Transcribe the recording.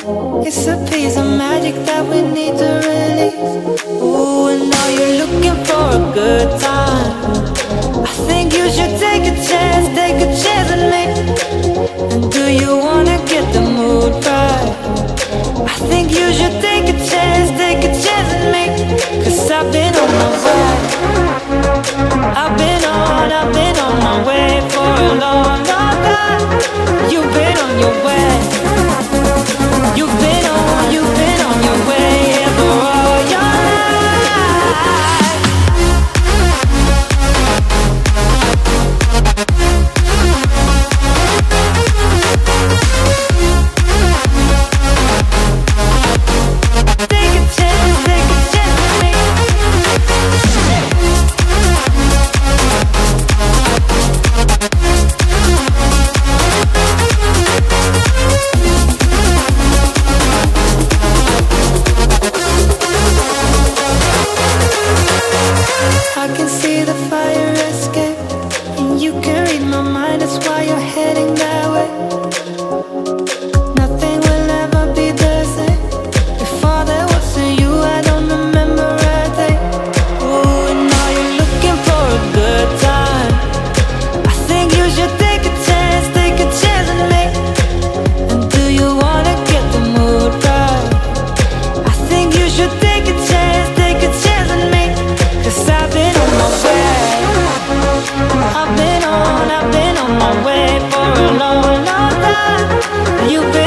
It's a piece of magic that we need to release. Ooh, and now you're looking for a good time. I think you should take a chance with me. And do you wanna get the mood right? I think you should take a chance with me. 'Cause I've been on my way. I've been on my way for a long, long time. You've been on your way. You've been on your way, yeah, for all your life. Take a chance with me. I can see the fire escape, and you can read my mind, that's why you're heading that way. Nothing will ever be the same. Before there wasn't you, I don't remember a day. Ooh, and now you're looking for a good time. I think you should take a chance with me. And do you wanna get the mood right? I think you should take a chance with me. 'Cause I've been on my way. I've been on my way for a long, long time. You've been